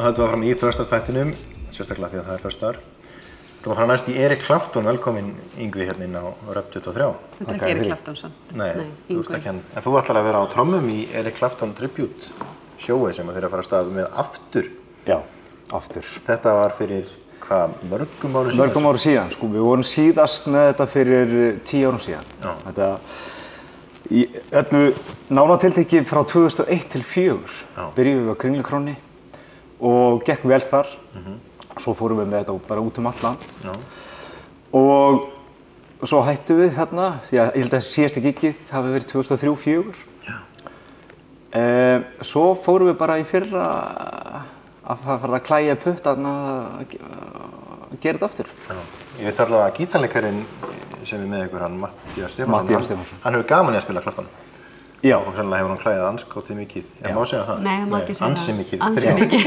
höldum við fram í föstudagsþættinum, sérstaklega því að það föstudagur. Þú fara næst í Erik Clapton, velkomin Yngvi hérna inn á Röp 23. Þetta ekki Erik Claptonsson. Nei, þú ert ekki hann. En þú ætlar að vera á trommum í Erik Clapton Tribute sjói sem þeir að fara að staða með aftur. Já, aftur. Þetta var fyrir hvað, mörgum árum síðan? Mörgum árum síðan, sko. Við vorum síðast með þetta fyrir 10 árum síðan. Já. Þetta í öllu nánatiltekið frá 2001 til 2004 byrjuðum við á Kringlukrónni og gekk vel þar. Svo fórum við með þetta bara út allt land. Já. Og svo hættum við þarna, því að ég held að síðasta giggið hafi verið 2003-04. Já. Svo fórum við bara í fyrra að fara að klæja puttarna að gera þetta aftur. Já. Ég veit allavega að gítarleikarinn sem með ykkur, hann Matthías Stefánsson, hann hefur gaman í að spila Clapton. Já. Og sannlega hefur hann klæðið anskotið mikið. Ég má segja það? Nei, það má ekki segja það. Ansi mikið. Ansi mikið.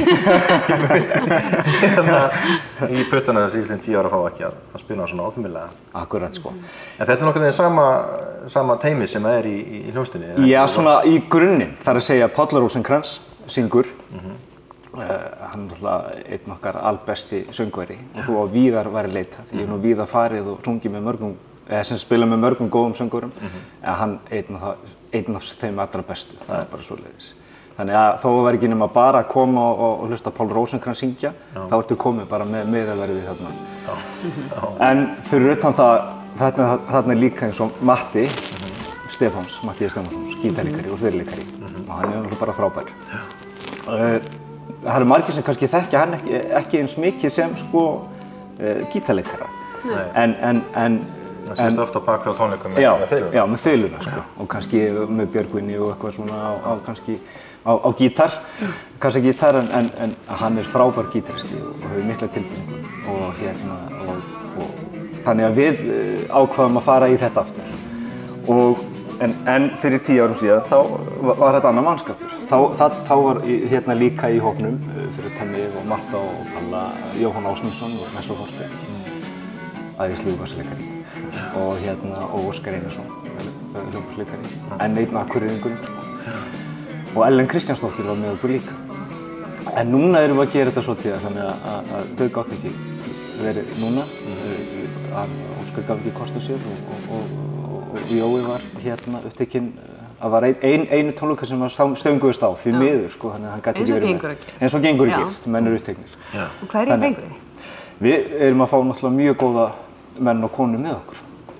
Í puttana þessi íslinn 10 ára fá ekki að spila svona ofnmjölega. Akkurat, sko. En þetta nokkuð þegar sama teimi sem er í hljómsveitinni? Já, svona í grunninn. Það að segja Páll Rósenkrantz syngur. Hann er alltaf einn okkar albesti söngvari og þú á víðar væri leita. Ég hef nú víðar farið og sungið með mörgum, eða sem spila með mörgum góðum söngurum, en hann einn af þeim allra bestu, það er bara svoleiðis. Þannig að þó var ekki nema bara að koma og hlusta Páll Rósenkrantz syngja, þá ertu komið bara með miðaverðið þarna. En fyrir utan það, þarna er líka eins og Matti Stefáns, Matthías Stefánsson, gítarleikari og fiðluleikari, og hann er náttúrulega bara frábær. Það eru margir sem kannski þekkja hann ekki eins mikið sem sko gítarleikara, en það sést ofta á bakgrá tónleikum með fiðluna. Já, með fiðluna, sko. Og kannski með Björgvinni og eitthvað svona kannski á gítar, kassagítar, en hann er frábær gítaristi og hefur mikla tilfinningu. Og þannig að við ákvaðum að fara í þetta aftur. En fyrir 10 árum síðan, þá var þetta annar mannskapur. Þá var hérna líka í hópnum, fyrir Tennið og Marta og Palla, Jóhann Ásmundsson og Nessó Þorsteinn, æðislegur bassaleikari. Og Óskar Einarsson, hljómborðsleikari, en einn Akureyringurinn. Og Ellen Kristjánsdóttir var með okkur líka. En núna erum við að gera þetta svo tíða, þannig að þau gátu ekki verið núna. Óskar gaf ekki kost á sér og Jói var hérna upptekinn. Það var einu tónleika sem stönguðust á, því miður, sko, þannig að hann gæti ekki verið með. Eins og gengur að gerast, menn eru uppteknir. Og hverju fenguð þið? Við erum að fá náttúrulega mjög góða menn og konur með okkur.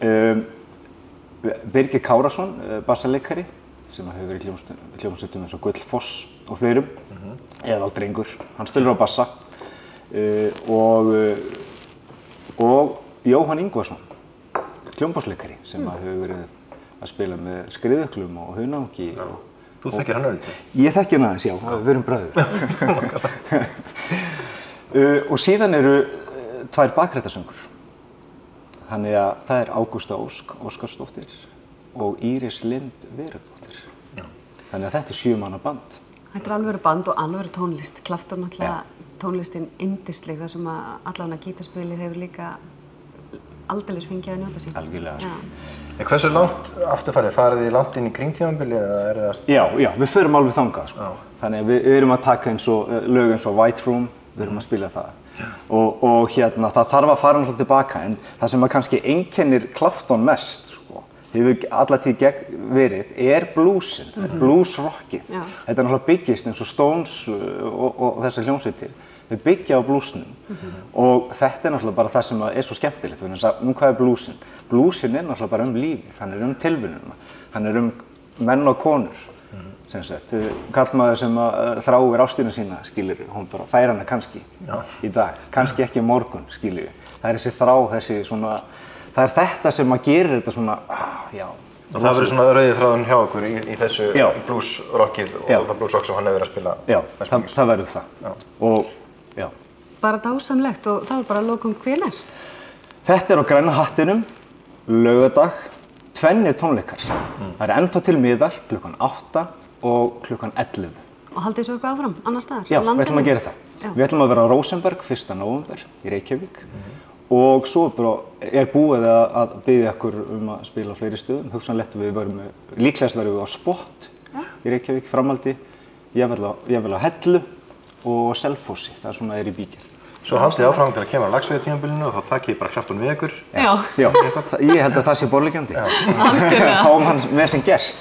Birgir Kárason, bassaleikari, sem hefur verið í hljómsveitum eins og Gullfoss og fleirum, eða Drengur, hann spilar á bassa. Og Jóhann Ingvarsson, hljómborðsleikari, sem hefur verið að spila með Skriðuklum og Hunangi. Þú þekkir hann auðvitað? Ég þekki hann aðeins, já, við erum bræður. Og síðan eru 2 bakrættasöngur. Þannig að það er Ágústa Ósk Óskarsdóttir og Íris Lind Verudóttir. Þannig að þetta er 7 manna band. Þetta er alvöru band og alvöru tónlist. Clapton náttúrulega tónlistin yndisleg, þar sem að allavega gítarspilið hefur líka aldeilis fengið að njóta sín. Algjörlega. Hversu langt afturfarið? Farið þið langt inn í kringtímabili eða er það? Já, við förum alveg þangað, sko. Þannig að við erum að taka lög eins og White Room, við erum að spila það. Og hérna, það þarf að fara náttúrulega tilbaka, en það sem að kannski einkennir Clapton mest, sko, hefur alla tíð verið, er bluesin, bluesrockið. Þetta er náttúrulega byggist eins og Stones og þessar hljómsveitir. Þau byggja á bluesnum og þetta er náttúrulega bara það sem er svo skemmtilegt. Hvað er bluesin? Bluesin er náttúrulega bara lífið, hann er tilvinnunina, hann er menn og konur. Karlmaður sem þráir ástina sína, skilur við, hún bara fær hana kannski í dag, kannski ekki morgun, skilur við. Það er þessi þrá, það er þetta sem gerir þetta svona, já. Og það verður svona rauði þráðurinn hjá okkur í þessu bluesrockið og það bluesrock sem hann hefur verið að spila. Já, það verður það. Og, já. Bara dásamlegt og þá er bara að lokum hvenær? Þetta er á Græna hattinum, laugardag, 2 tónleikar. Það er ennþá til miðar, klukkan 8 og klukkan 11. Og haldið svo eitthvað áfram, annar staðar? Já, við ætlum að gera það. Við ætlum að vera á Rósenberg 1. nóvember í Reykjavík. Og svo er búið að biðja okkur að spila á fleiri stöðum. Hugsanlegt líklegast verðum við á Spot í Reykjavík, framhaldi, jafnvel á Hellu og Selfossi, það svona í bígerð. Svo haldið áfram til að kemur á Laxveiðitímabilinu og þá takið bara Clapton við ykkur. Já. Já, ég held að það sé borðleggjandi. Fáum hann með sem gest.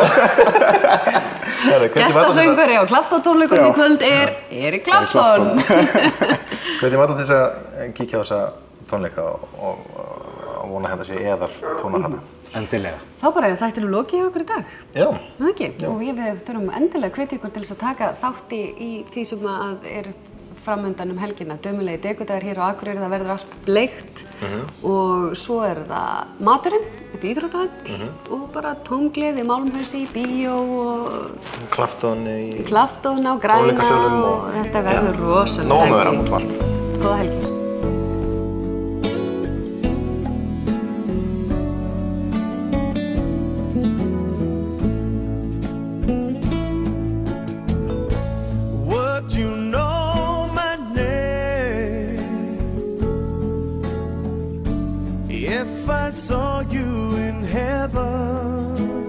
Gestasöngvari á Clapton-tónleikunum í kvöld Eric Clapton. Hvernig var þetta þess að kíkja á þessa tónleika og vona þetta sé eðal tónar hana? Endilega. Þá bara þættinu lokið okkur í dag. Já. Það ekki? Og við þurfum endilega hvetja ykkur til þess að taka þátt í því sem að er framundan helgina. Dömulegi degudagur hér á Akureyri, það verður allt bleikt og svo er það maturinn upp í íþróttahöll og bara tóngleði, málmhausi, bíó og Clapton á Græna og þetta verður rosalega helgi. Nóg með vera út um allt. Góða helgi. If I saw you in heaven